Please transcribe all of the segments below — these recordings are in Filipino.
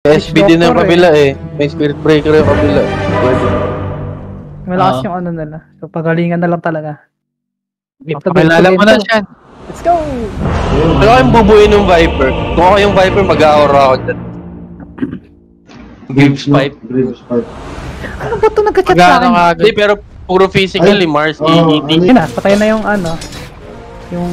SB din ang kabila eh. May Spirit Breaker yung kabila. Pwede. Malakas yung ano nila. So, pagalingan na lang talaga. Pakilala mo na siya. Let's go! Kung kayong bubuin ng Viper, kung ako yung Viper, mag-aura ako dyan. Graves Pipe. Ano ba ito nagka-chat sa akin? Hindi, pero puro physical eh, Mars, EET. Yun na, patay na yung ano. Yung...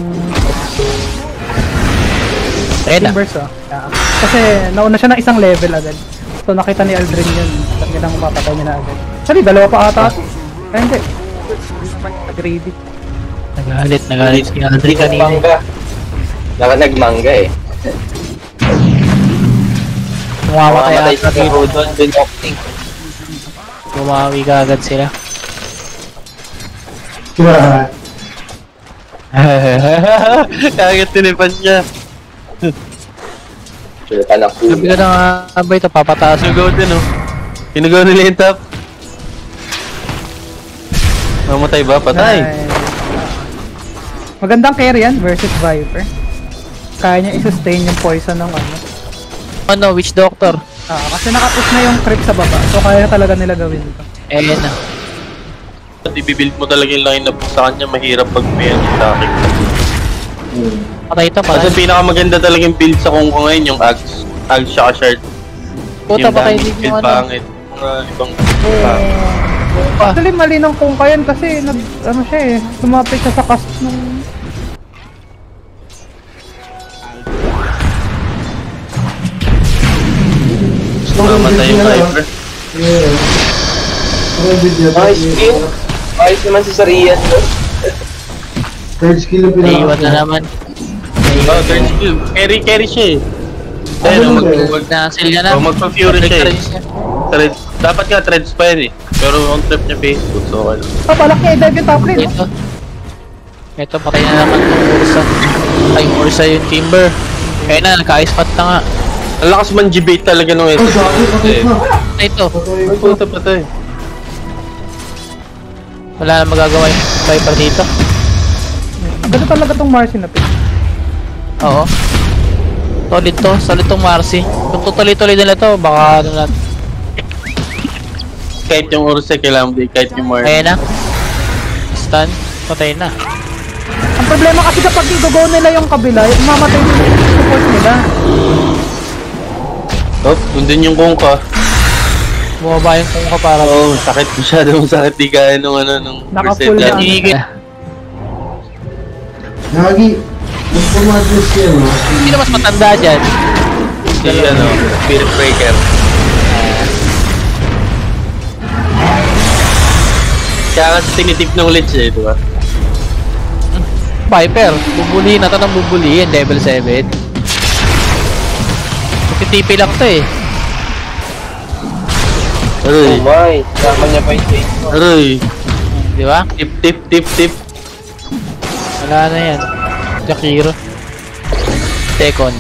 Timbers oh. Yeah. Kasi nauna siya ng isang level agad. So nakita ni Aldrin yun. Sabi nilang mapapatay niya na agad. Sorry, dalawa pa ata. Kaya hindi. Nag-ready. Nagalit si Aldrin kanina. Nagmangga eh. Mamamatay sa Rodon, binocting. Bumawi ka agad sila. Kaya tinipan niya. Sabi ka na nga, abay ito, papataas. Sinugaw din oh. Sinugaw nila yung top. Mamatay ba? Patay. Magandang carry yan versus Viper. Kaya niya i-sustain yung poison ng ano. Ano, Witch Doctor? Kasi nakapush na yung creep sa baba. So kaya talaga nila gawin ito. Ayan na. At i-build mo talaga yung line-up sa kanya, mahirap pag may attack. Patay ito, patay. Kasi pinakamaganda talagang build sa Kung ngayon yung Ags. Ags siya ka-shard. Puta, patay din yung ano. Pangit. Mga ibang Actually mali ng Kung yan kasi ano siya eh. Sumapit siya sa cast ng... mamatay yung Viper. Nice skill. Ayos naman si Sarian. Third skill yung Naiiwan na naman. Oh, third skill. Carry siya eh. Ayun, Mag-cancel niya na. magpa-fury siya eh. Dapat nga threads pa yun eh. Pero on trip niya Facebook, so okay lang. Balak niya i-dive yung top lane. Ito, patay na naman yung Ursa. Ay, yung Ursa yung Timber. Kaya na, nagka-ice-pot na nga. Ang lakas man debate talaga nung ito. Ay, ito. Puta patay. Wala na magagawa yung Viper dito. Ganda talaga tong Marcy na pick. Oo. Solid tong Marcy. Kung tutuloy-tuloy nila to, baka ano natin. Kahit yung Ursa, kailangan mo kahit yung Mars. Ayan na. Stun. Patay na. Ang problema kasi kapag i-go nila yung kabila, mamatay din yung support nila. Oh, nandun yung Kung ka. Bumaba yung Kung ka para. Oo, sakit masyadong sakit. Di kaya nung ano, nung Naka-full na. Nagi, mas pumadres yan, no? Sino mas matanda dyan? Si ano, Spirit Breaker. Kaya kasi tinitip ng Lich eh, di ba? Viper. Bubulihin na to ng bubulihin. Level 7. Titipi lang to eh. Aray. Oh my, sama niya pa yung face mo. Aray. Di ba? Tip. Wala na yan. Jakiro. Second.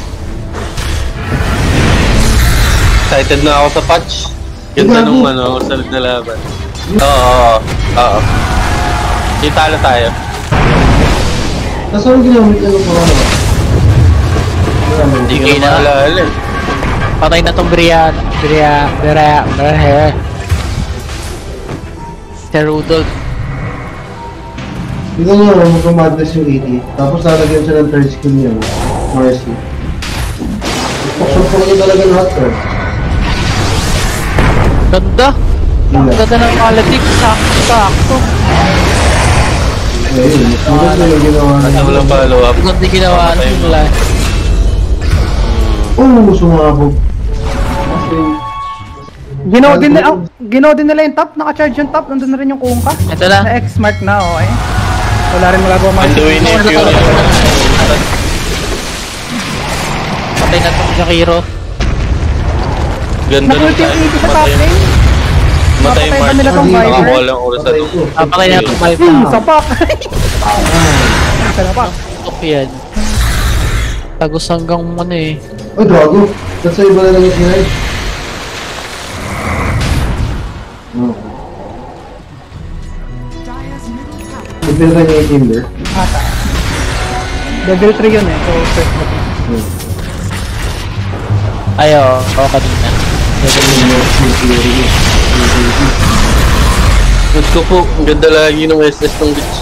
Excited na ako sa patch. Ganda nung ano, salad na laban. Oo. Di talo tayo. Nasaan ginamit ano pa ano? Hindi ko na maalala. Patay na tong Brian. Si Rudolph. Hindi nyo naman magkamadres yung 80. Tapos lalagyan siya ng third skill niya, Marcy. Paksyok niya talaga lahat, sir. Ganda. Ang ganda ng quality. Sakto. Ayun, mas na yung ginawa niya. Walang follow-up. Ganda yung ginawa nila. Sumabog. Ginaw din nila yung top, naka-charge yung top, nandun na rin yung Kung ka. Ito na. Na-X-mark na, okay. Wala rin magagawa Anduin yung Fury. Patay na tong Jakiro. Ganda nung Nakulti yung 80 sa top lane. Matay yung Mapatay ba March. nila tong Viper? Nakakuha lang oras sa nung... Patay na tong Viper. Sapak! Sapak! Tok yan. Tagos hanggang ano eh. Ay, gago. That's why iba na lang yung sinay. Ipinta niya yung Timber. Level 3 yun eh, so first na. Ay, oo, kanina. Gusto po, ang ganda lagi ng SS ng bitch.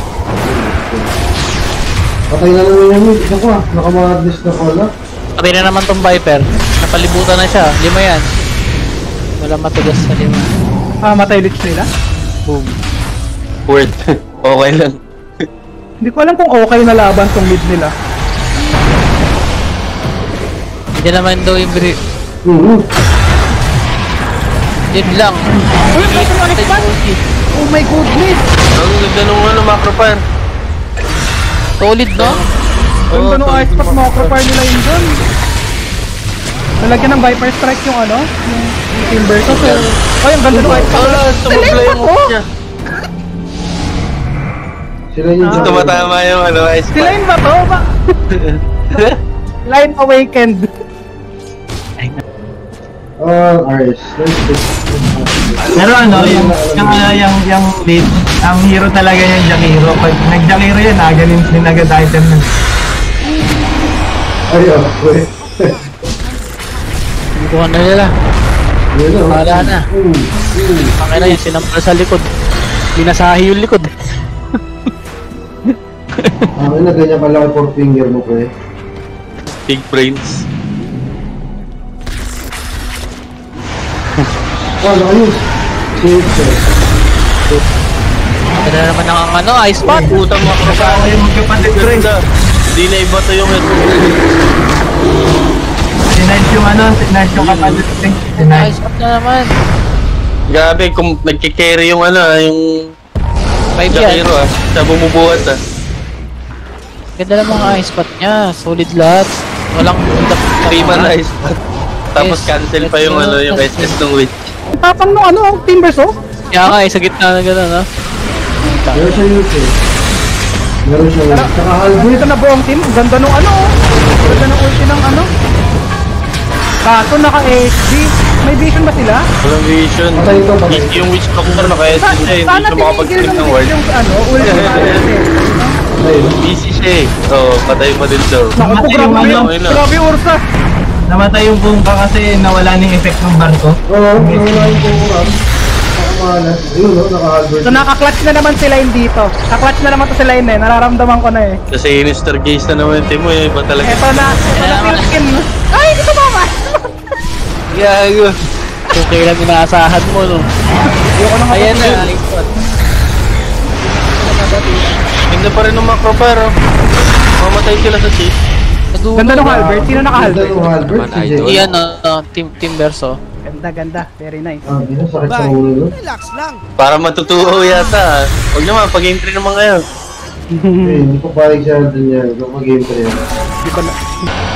Patay na lang yung isa ko nakamadis na pala. Patay na naman tong Viper. Napalibutan na siya. 5 yan. Wala matigas sa 5. Matay lich nila. Boom. Word. Okay lang. Hindi ko alam kung okay na laban tong mid nila. Hindi naman daw yung Yun lang. Uy, may tumanik pa! Oh my goodness! Ang ganda nung macro fire. Solid, no? Ganda nung ice pack macro-fire nila yun dun. Nalagyan ng Viper Strike yung yung Timber. So, ang ganda nung ice pack. Tumagla yung hook niya. Sila yung Tumatama yung ice Sila pack. yun ba to? Line Awakened. RS. Pero yung lead, ang hero talaga yung Jakiro. Pag nag-Jakiro yun, aganin din agad item nun. Ay, okay. Hindi ko na nila. Wala na. Pakay na yung sinampal sa likod. Binasahi yung likod. Na ganyan pala ang 4 finger mo, pre. Big brains. Ayos. Ito na naman ang ice spot. Utang macro Kasama fire. yung magkapatid ko rin. Hindi na iba to yung Sinayos yung kapatid ko rin. Ice spot na naman. Grabe, kung nagkikarry yung yung 5 yan. Jakiro siya bumubuhat Ganda lang mga ice spot niya. Solid lahat. Walang 3 man ice pack. Tapos Yes. cancel pa yung yung SS ng witch. Tapang nung Timbers oh. Kaya nga, sa gitna na gano'n, no? Meron siya ult eh. Meron siya ult. Tsaka halberd. Dito na buong team. Ganda nung Ganda ng ulti ng Kaso naka-HD. May vision ba sila? Walang vision. Patay ito, patay. Yung witch doctor naka-SS siya, hindi Sana siya makapag-trip tinigil ng ng ward. yung ulti na Ayun. Busy siya eh. Oo, patay pa din daw. Naku, Namatay yung grabe grabe yung Ursa. Namatay yung Pumba kasi nawala na yung effect ng barko. Oo, nawala yung program. Nakamalas. Ayun, no? Naka-halberd. So naka-clutch na naman sila yun dito. Naka-clutch na naman to sila yun eh. Nararamdaman ko na eh. Kasi Mr. Gaze na naman yung team mo eh. Iba talaga. Ito na Pilkin. Ay, dito ba ba? Gago. Kung kailan inaasahan mo, no? Ayan na, ice spot. Ganda pa rin ng macro fire. Mamatay sila sa chase. Ganda nung Halberd. Sino Ganda naka-Halberd? nung halberd. Si Jay. Iyan, team verso. Ganda. Very nice. Di na sakit sa ulo. Para matutuo yata. Huwag naman, pag-game 3 naman kayo. Hindi ko pahig siya din yan. Kung mag-game pa yan. Di ba na?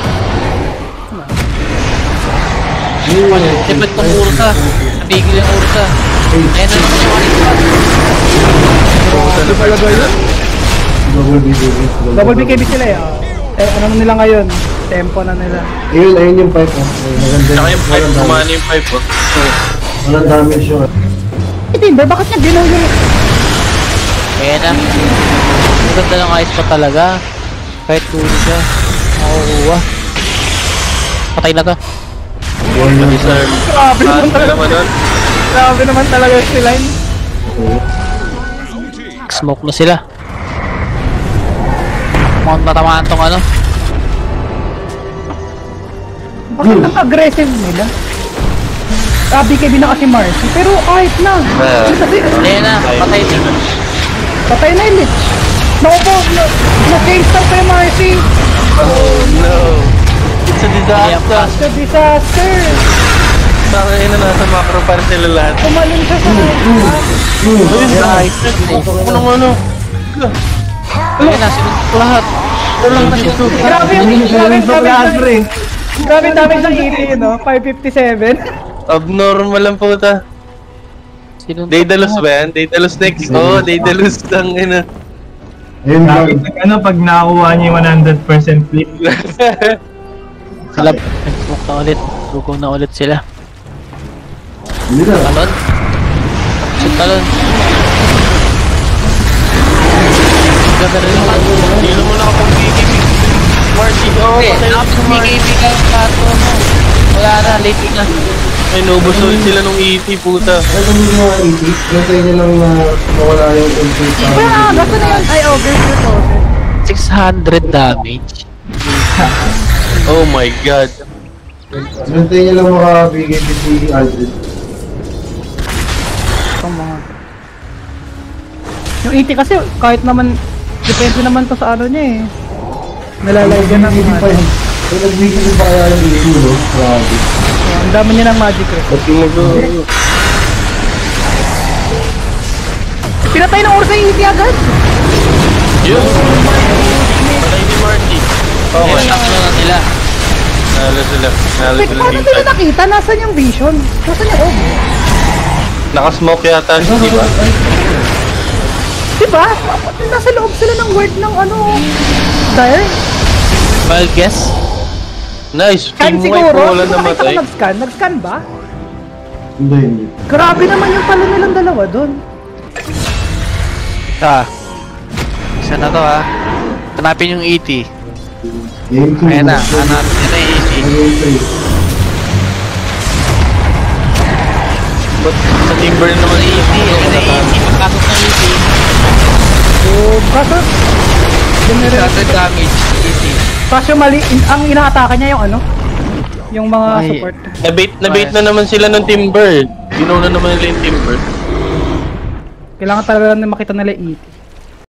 Siyempre itong Ursa. Nabigil yung Ursa. Ayan na naman yung ice spot. Double BKB. Double BKB sila eh. Ano nila ngayon? Tempo na nila. Ayun yung pipe. Maganda Saka yung pipe, kumana yung pipe. Walang damage yun. Timber, bakit niya ginaw yung... Ayan na. Ang ganda ng ice spot talaga. Kahit tuloy siya. Makukuha. Patay na to. Deserve. Grabe naman talaga. naman nun. Grabe naman talaga si Line. Smoke na sila. Mukhang matamaan tong Bakit ang aggressive nila? BKB na kasi Marcy, pero kahit na. Kasi, Ayan na. Patay na. patay na yung Lich. Naku po, na-change start kay Marcy. Oh no. It's a Ayan pa. disaster. The disaster. Saka yun na nasa macro fire sila lahat. Tumalun siya sa... Nice. Ano? Ayan na. Sinunod ko lahat. Grabe yung grabe damage ng EP, no? 557. Abnormal lang po ta. Sinunod Daedalus ba yan? Daedalus next? Oo, Daedalus lang Ayun lang. Pag nakakuha niya yung 100% flip. Sila. Nag-smoke na ulit. Suko na ulit sila. Hindi na. Talon. Si Talon. Ganda rin naman. Dilo mo na kapag BKB. Marcy, oh, Okay, patay na si Marcy. BKB ka kato mo. Wala na, late na. Ay, nubos ulit sila nung ET, puta. Ano yung mga 80? Nantay niya lang na mawala yung MP sa Kaya, basta na yun. Ay, overshoot, overshoot. 600 damage. Oh my god. Nantay niya lang makabigay si Aldrin. Itong mga... Yung 80 kasi, kahit naman, depende naman to sa ano niya eh. Nalalagyan ng Hindi pa ano. yun. Kung nagbigay pa kaya yung 80, no? Grabe. Ang dami niya ng magic eh. Ba't yung Pinatay ng Ursa yung 80 agad! Yun! Patay ni Marty. Okay. Ang ano na nila. Nalo sila. Nalo Like, sila paano team sila fight. nakita? Nasaan yung vision? Nasaan yung orb? Nakasmoke yata siya, di ba? Diba? Nasa loob sila ng word ng ano... Dire? Well, guess. Nice! Scan Team wipe siguro? mo wala Hindi ko nakita namatay. ko nag-scan. Nag-scan ba? Hindi. Grabe naman yung pala nilang dalawa dun. Isa na to ha. Hanapin yung ET. Game 2. Ayan na, hanapin nyo na yung ET. Game 3. Ba't sa Timber naman ET, ayan na yung ET. Pagkasok ng ET. Kaso... General... 600 damage. ET. Kaso mali... Ang inaatake niya yung ano? Yung mga Ay. support. Na-bait na naman sila ng Timber. Ginaw na naman nila yung Timber. Kailangan talaga na makita nila ET.